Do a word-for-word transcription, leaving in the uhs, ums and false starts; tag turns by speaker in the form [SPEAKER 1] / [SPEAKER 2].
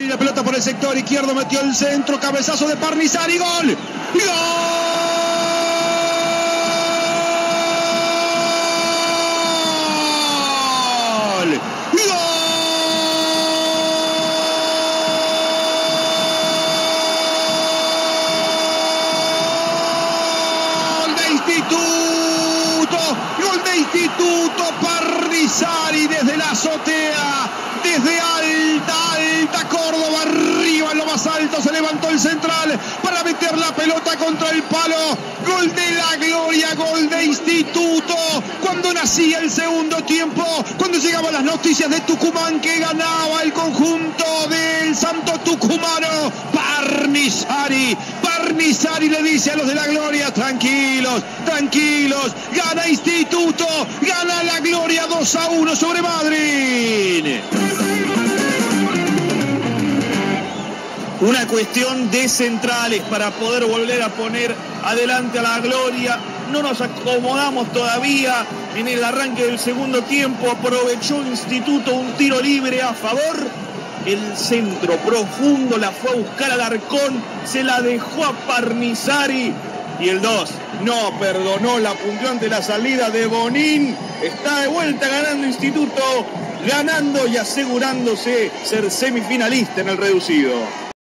[SPEAKER 1] La pelota por el sector izquierdo, metió el centro, cabezazo de Parnizari, gol. ¡Gol! Gol de Instituto, Parnizari desde la azotea, desde alta, alta Córdoba, arriba en lo más alto, se levantó el central para meter la pelota contra el palo. Gol de la gloria, gol de Instituto. Cuando nacía el segundo tiempo, cuando llegaban las noticias de Tucumán que ganaba el conjunto del Santo Tucumano, Parnizari, Parnizari le dice a los de la gloria: tranquilos, tranquilos, gana Instituto, gana la gloria dos a uno sobre Madrid.
[SPEAKER 2] Una cuestión de centrales para poder volver a poner adelante a la gloria. No nos acomodamos todavía en el arranque del segundo tiempo. Aprovechó Instituto un tiro libre a favor. El centro profundo la fue a buscar Alarcón, se la dejó a Parnizari. Y el dos no perdonó, la punteó ante la salida de Bonín. Está de vuelta ganando Instituto, ganando y asegurándose ser semifinalista en el reducido.